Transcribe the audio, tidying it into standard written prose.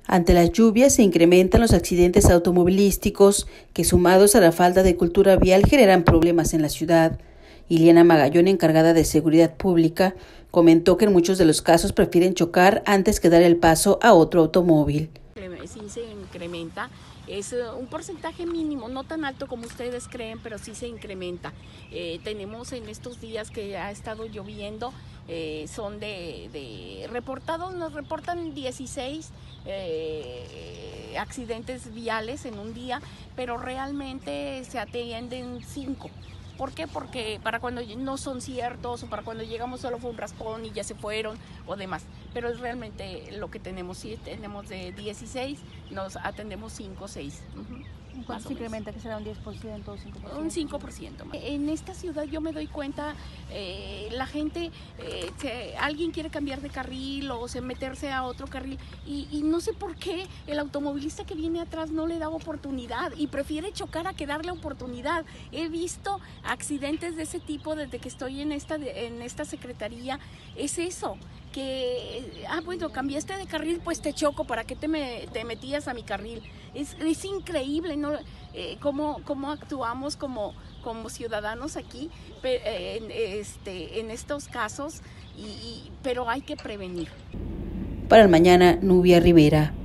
Ante las lluvias se incrementan los accidentes automovilísticos que, sumados a la falta de cultura vial, generan problemas en la ciudad. Iliana Magallón, encargada de Seguridad Pública, comentó que en muchos de los casos prefieren chocar antes que dar el paso a otro automóvil. Sí se incrementa, es un porcentaje mínimo, no tan alto como ustedes creen, pero sí se incrementa. Tenemos en estos días que ha estado lloviendo, son reportados, nos reportan 16 accidentes viales en un día, pero realmente se atienden 5. ¿Por qué? Porque para cuando no son ciertos o para cuando llegamos solo fue un raspón y ya se fueron o demás. Pero es realmente lo que tenemos, sí, tenemos de 16, nos atendemos 5 o 6. ¿Cuánto se incrementa? ¿Que será un 10% o 5%? Un 5%. En esta ciudad yo me doy cuenta, la gente, alguien quiere cambiar de carril o meterse a otro carril y no sé por qué el automovilista que viene atrás no le da oportunidad y prefiere chocar a que darle oportunidad. He visto accidentes de ese tipo desde que estoy en esta secretaría. Es eso, que, bueno, cambiaste de carril, pues te choco, ¿para qué te metías a mi carril? Es increíble, ¿no? Cómo actuamos como ciudadanos aquí en estos casos, pero hay que prevenir. Para el Mañana, Nubia Rivera.